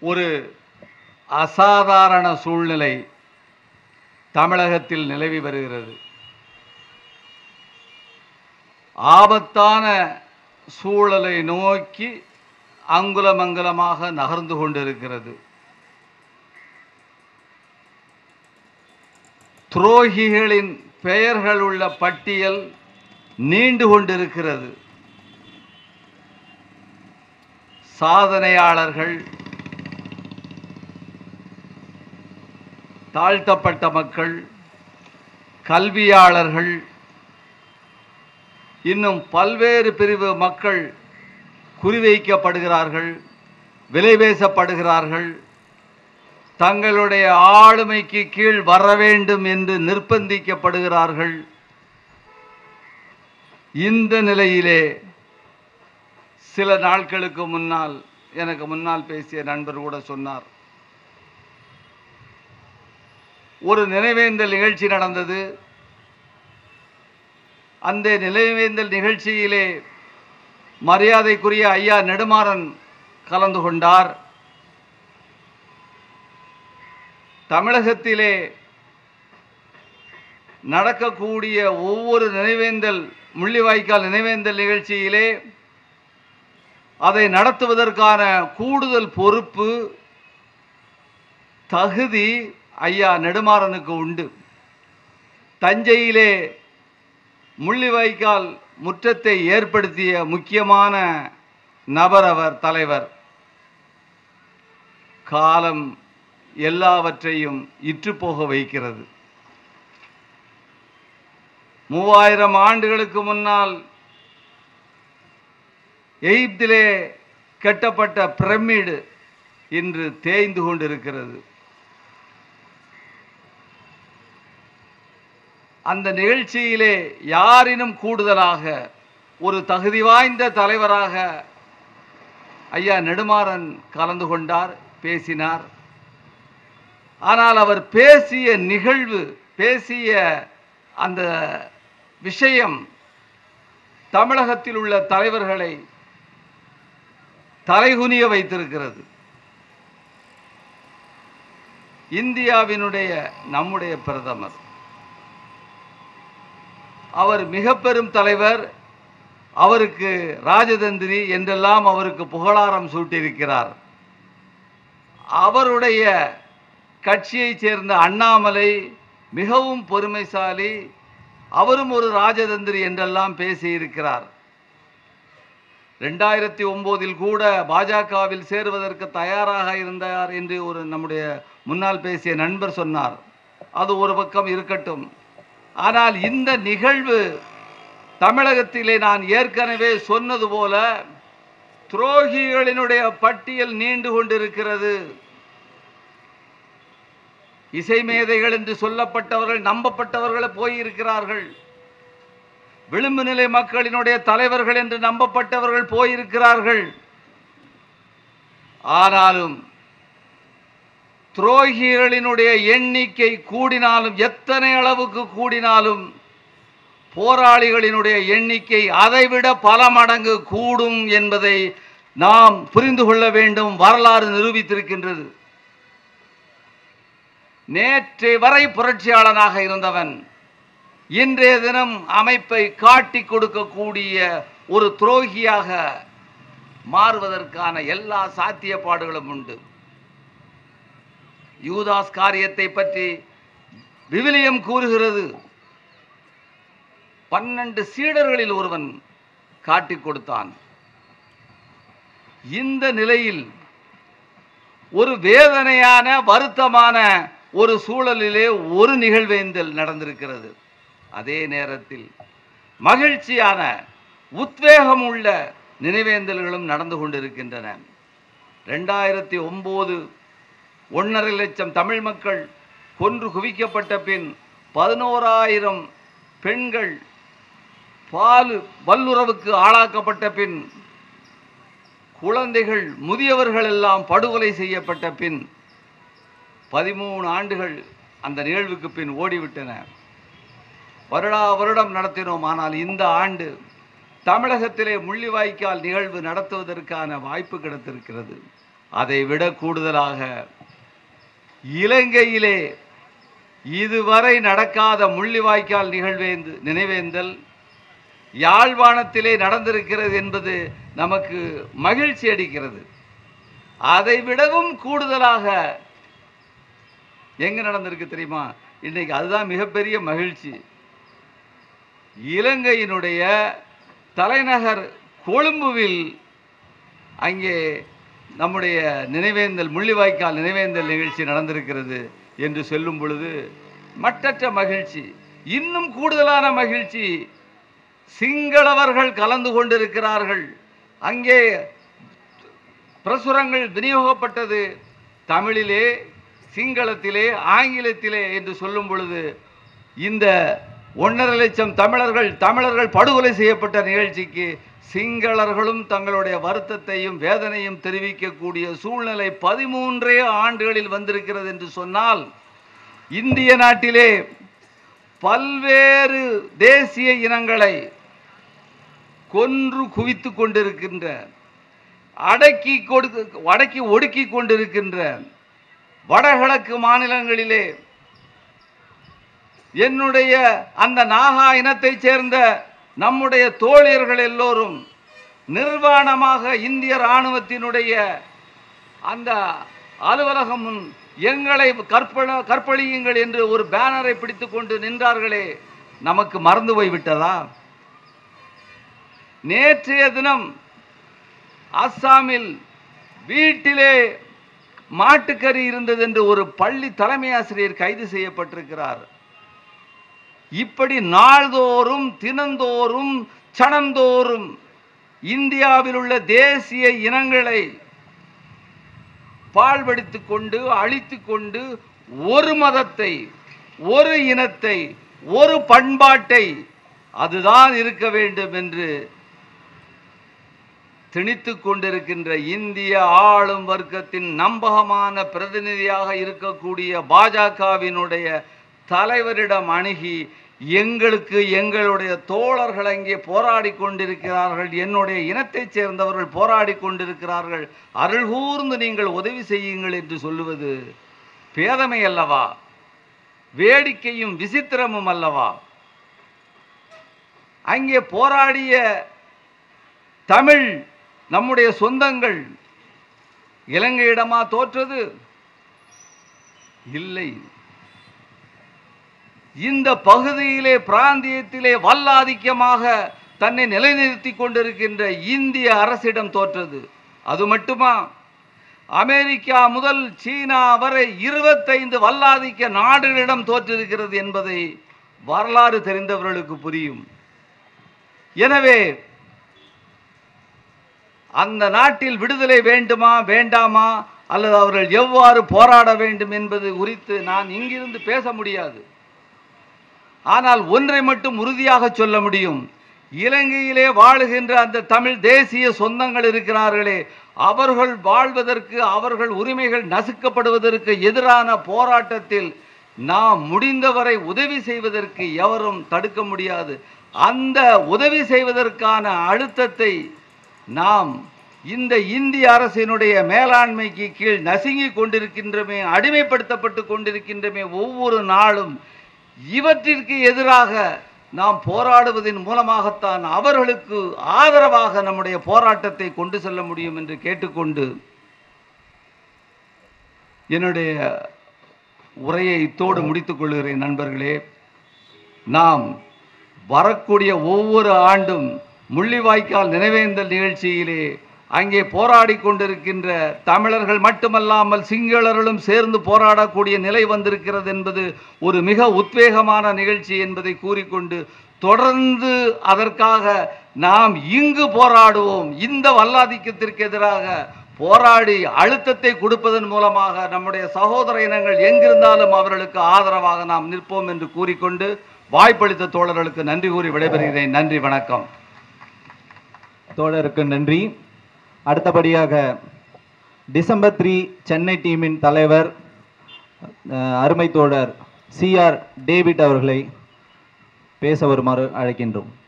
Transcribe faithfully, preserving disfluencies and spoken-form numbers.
ஒரு அசாதாரண சூழ்நிலை தமிழகத்தில் நிலவி வருகிறது. ஆபத்தான சூழலை நோக்கி அங்குலமங்கலமாக நகர்ந்து கொண்டிருக்கிறது. துரோகிகளின் பெயர்கள் உள்ள பட்டியல் நீண்டு கொண்டிருக்கிறது. சாதனையாளர்கள், தாழ்த்தப்பட்ட மக்கள், கல்வியாளர்கள், இன்னும் பல்வேறு பிரிவு மக்கள் குறிவைக்கப்படுகிறார்கள், விலை பேசப்படுகிறார்கள். தங்களுடைய ஆளுமைக்கு கீழ் வர வேண்டும் என்று நிர்பந்திக்கப்படுகிறார்கள். இந்த நிலையிலே சில நாட்களுக்கு முன்னால் எனக்கு முன்னால் பேசிய நண்பர் கூட சொன்னார், ஒரு நினைவேந்தல் நிகழ்ச்சி நடந்தது. அந்த நினைவேந்தல் நிகழ்ச்சியிலே மரியாதைக்குரிய ஐயா நெடுமாறன் கலந்து கொண்டார். தமிழகத்திலே நடக்கக்கூடிய ஒவ்வொரு நினைவேந்தல், முள்ளிவாய்க்கால் நினைவேந்தல் நிகழ்ச்சியிலே அதை நடத்துவதற்கான கூடுதல் பொறுப்பு, தகுதி ஐயா நெடுமாறனுக்கு உண்டு. தஞ்சையிலே முள்ளிவாய்க்கால் முற்றத்தை ஏற்படுத்திய முக்கியமான நபர் அவர், தலைவர். காலம் எல்லாவற்றையும் இற்றுப்போக வைக்கிறது. மூவாயிரம் ஆண்டுகளுக்கு முன்னால் எகிப்திலே கட்டப்பட்ட பிரமிடு இன்று தேய்ந்து கொண்டிருக்கிறது. அந்த நிகழ்ச்சியிலே யாரினும் கூடுதலாக ஒரு தகுதி வாய்ந்த தலைவராக ஐயா நெடுமாறன் கலந்து கொண்டார், பேசினார். ஆனால் அவர் பேசிய நிகழ்வு, பேசிய அந்த விஷயம் தமிழகத்தில் உள்ள தலைவர்களை தலைகுனிய வைத்திருக்கிறது. இந்தியாவினுடைய நம்முடைய பிரதமர், அவர் மிக பெரும் தலைவர், அவருக்கு ராஜதந்திரி என்றெல்லாம் அவருக்கு புகழாரம் சூட்டியிருக்கிறார். அவருடைய கட்சியைச் சேர்ந்த அண்ணாமலை மிகவும் பொறுமைசாலி, அவரும் ஒரு ராஜதந்திரி என்றெல்லாம் பேசியிருக்கிறார். ரெண்டாயிரத்தி ஒன்பதில் கூட பாஜகவில் சேருவதற்கு தயாராக இருந்தார் என்று ஒரு நம்முடைய முன்னால் பேசிய நண்பர் சொன்னார். அது ஒரு பக்கம் இருக்கட்டும். ஆனால் இந்த நிகழ்வு தமிழகத்திலே நான் ஏற்கனவே சொன்னது போல துரோகிகளினுடைய பட்டியல் நீண்டு கொண்டிருக்கிறது. இசை மேதைகள் என்று சொல்லப்பட்டவர்கள், நம்பப்பட்டவர்கள் போயிருக்கிறார்கள். விளிம்பு நிலை மக்களினுடைய தலைவர்கள் என்று நம்பப்பட்டவர்கள் போயிருக்கிறார்கள். ஆனாலும் துரோகிகளினுடைய எண்ணிக்கை கூடினாலும், எத்தனை அளவுக்கு கூடினாலும், போராளிகளினுடைய எண்ணிக்கை அதைவிட பல மடங்கு கூடும் என்பதை நாம் புரிந்து கொள்ள வேண்டும். வரலாறு நிரூபித்திருக்கின்றது. நேற்று வரை புரட்சியாளனாக இருந்தவன் இன்றைய தினம் அமைப்பை காட்டி கொடுக்கக்கூடிய ஒரு துரோகியாக மாறுவதற்கான எல்லா சாத்தியப்பாடுகளும் உண்டு. யூதாஸ் காரியத்தை பற்றி விவிலியம் கூறுகிறது. பன்னெண்டு சீடர்களில் ஒருவன் காட்டி கொடுத்தான். இந்த நிலையில் ஒரு வேதனையான, வருத்தமான ஒரு சூழலிலே ஒரு நிகழ்வேந்தல் நடந்திருக்கிறது. அதே நேரத்தில் மகிழ்ச்சியான, உத்வேகம் உள்ள நினைவேந்தல்களும் நடந்து கொண்டிருக்கின்றன. ரெண்டாயிரத்தி ஒன்பது ஒன்றரை லட்சம் தமிழ் மக்கள் கொன்று குவிக்கப்பட்ட பின் பதினோராயிரம் பெண்கள் பால் வல்லுறவுக்கு ஆளாக்கப்பட்ட பின், குழந்தைகள், முதியவர்கள் எல்லாம் படுகொலை செய்யப்பட்ட பின் பதிமூணு ஆண்டுகள் அந்த நிகழ்வுக்கு பின் ஓடிவிட்டன. வருடா வருடம் நடத்தினோம். ஆனால் இந்த ஆண்டு தமிழகத்திலே முள்ளிவாய்க்கால் நிகழ்வு நடத்துவதற்கான வாய்ப்பு கிடைத்திருக்கிறது. அதை விட கூடுதலாக இலங்கையிலே இதுவரை நடக்காத முள்ளிவாய்க்கால் நிகழ்வேந்து நினைவேந்தல் யாழ்ப்பாணத்திலே நடந்திருக்கிறது என்பது நமக்கு மகிழ்ச்சி அளிக்கிறது. அதை விடவும் கூடுதலாக எங்க நடந்திருக்கு தெரியுமா? இன்னைக்கு அதுதான் மிகப்பெரிய மகிழ்ச்சி. இலங்கையினுடைய தலைநகர் கொழும்புவில் அங்கே நம்முடைய நினைவேந்தல் முள்ளிவாய்க்கால் நினைவேந்தல் நிகழ்ச்சி நடந்திருக்கிறது என்று சொல்லும் பொழுது மட்டற்ற மகிழ்ச்சி. இன்னும் கூடுதலான மகிழ்ச்சி, சிங்களவர்கள் கலந்து கொண்டிருக்கிறார்கள். அங்கே பிரசுரங்கள் விநியோகப்பட்டது தமிழிலே, சிங்களத்திலே, ஆங்கிலத்திலே என்று சொல்லும் பொழுது இந்த ஒன்றரை லட்சம் தமிழர்கள் தமிழர்கள் படுகொலை செய்யப்பட்ட நிகழ்ச்சிக்கு சிங்களர்களும் தங்களுடைய வருத்தத்தையும் வேதனையும் தெரிவிக்கக்கூடிய சூழ்நிலை பதிமூன்றே ஆண்டுகளில் வந்திருக்கிறது என்று சொன்னால், இந்திய நாட்டிலே பல்வேறு தேசிய இனங்களை கொன்று குவித்து கொண்டிருக்கின்ற, அடக்கி கொடுக்க அடக்கி ஒடுக்கி கொண்டிருக்கின்ற வடகிழக்கு மாநிலங்களிலே என்னுடைய அந்த நாகா இனத்தைச் சேர்ந்த நம்முடைய தோழியர்கள் எல்லோரும் நிர்வாணமாக இந்திய இராணுவத்தினுடைய அந்த அலுவலகம் முன் எங்களை கற்பழ கற்பழியுங்கள் என்று ஒரு பேனரை பிடித்து கொண்டு நின்றார்களே, நமக்கு மறந்து போய்விட்டதா? நேற்றைய தினம் அஸ்ஸாமில் வீட்டிலே மாட்டுக்கறி இருந்தது என்று ஒரு பள்ளி தலைமை ஆசிரியர் கைது செய்யப்பட்டிருக்கிறார். இப்படி நாள்தோறும் தினந்தோறும் சனந்தோறும் இந்தியாவில் உள்ள தேசிய இனங்களை பாழ்படுத்தி கொண்டு அழித்து கொண்டு ஒரு மதத்தை, ஒரு இனத்தை, ஒரு பண்பாட்டை அதுதான் இருக்க வேண்டும் என்று திணித்து கொண்டிருக்கின்ற இந்திய ஆளும் வர்க்கத்தின் நம்பகமான பிரதிநிதியாக இருக்கக்கூடிய பாஜகவினுடைய தலைவரிடம் அணுகி, எங்களுக்கு எங்களுடைய தோழர்கள் அங்கே போராடி கொண்டிருக்கிறார்கள், என்னுடைய இனத்தைச் சேர்ந்தவர்கள் போராடி கொண்டிருக்கிறார்கள், அருள் கூர்ந்து நீங்கள் உதவி செய்யுங்கள் என்று சொல்லுவது பேதமை அல்லவா? வேடிக்கையும் விசித்திரமும் அல்லவா? அங்கே போராடிய தமிழ் நம்முடைய சொந்தங்கள் இலங்கையிடமா தோற்றது? இல்லை. இந்த பகுதியிலே பிராந்தியத்திலே வல்லாதிக்கமாக தன்னை நிலைநிறுத்தி கொண்டிருக்கின்ற இந்திய அரசிடம் தோற்றது. அது மட்டுமா, அமெரிக்கா முதல் சீனா வரை இருபத்தைந்து வல்லாதிக்க நாடுகளிடம் தோற்றிருக்கிறது என்பதை வரலாறு தெரிந்தவர்களுக்கு புரியும். எனவே அந்த நாட்டில் விடுதலை வேண்டுமா வேண்டாமா, அல்லது அவர்கள் எவ்வாறு போராட வேண்டும் என்பது குறித்து நான் இங்கிருந்து பேச முடியாது. ஆனால் ஒன்றை மட்டும் உறுதியாக சொல்ல முடியும், இலங்கையிலே வாழுகின்ற அந்த தமிழ் தேசிய சொந்தங்கள் இருக்கிறார்களே, அவர்கள் வாழ்வதற்கு, அவர்கள் உரிமைகள் நசுக்கப்படுவதற்கு எதிரான போராட்டத்தில் நாம் முடிந்தவரை உதவி செய்வதற்கு எவரும் தடுக்க முடியாது. அந்த உதவி செய்வதற்கான அழுத்தத்தை நாம் இந்த இந்திய அரசினுடைய மேலாண்மைக்கு கீழ் நசுங்கி கொண்டிருக்கின்றமே, அடிமைப்படுத்தப்பட்டு கொண்டிருக்கின்றமே ஒவ்வொரு நாளும், இவற்றிற்கு எதிராக நாம் போராடுவதன் மூலமாகத்தான் அவர்களுக்கு ஆதரவாக நம்முடைய போராட்டத்தை கொண்டு செல்ல முடியும் என்று கேட்டுக்கொண்டு என்னுடைய உரையை இத்தோடு முடித்துக் கொள்கிறேன். நண்பர்களே, நாம் வரக்கூடிய ஒவ்வொரு ஆண்டும் முள்ளிவாய்க்கால் நினைவேந்தல் நிகழ்ச்சியிலே அங்கே போராடி கொண்டிருக்கின்ற தமிழர்கள் மட்டுமல்லாமல் சிங்களர்களும் சேர்ந்து போராடக்கூடிய நிலை வந்திருக்கிறது என்பது ஒரு மிக உத்வேகமான நிகழ்ச்சி என்பதை கூறிக்கொண்டு, தொடர்ந்து அதற்காக நாம் இங்கு போராடுவோம். இந்த வல்லாதிக்கத்திற்கு எதிராக போராடி அழுத்தத்தை கொடுப்பதன் மூலமாக நம்முடைய சகோதர இனங்கள் எங்கிருந்தாலும் அவர்களுக்கு ஆதரவாக நாம் நிற்போம் என்று கூறிக்கொண்டு வாய்ப்பளித்த தோழர்களுக்கு நன்றி கூறி விடைபெறுகிறேன். நன்றி, வணக்கம். தோழருக்கு நன்றி. அடுத்தபடியாக டிசம்பர் த்ரீ சென்னை டீமின் தலைவர் அருமை தோழர் சி ஆர் டேவிட் அவர்களை பேச வருமாறு அழைக்கின்றோம்.